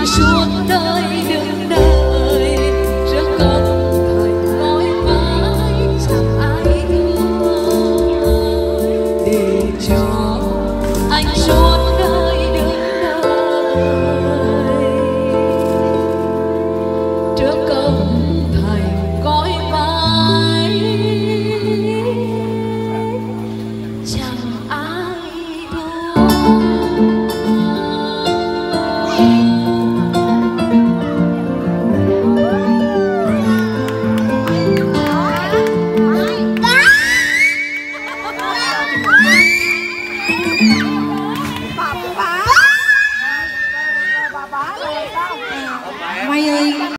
suốt đời đừng đợi trước công thành mỏi mãi chẳng ai thương để cho anh suốt đời đừng đợi trước công thành cõi mãi chẳng ai thương. Mày ơi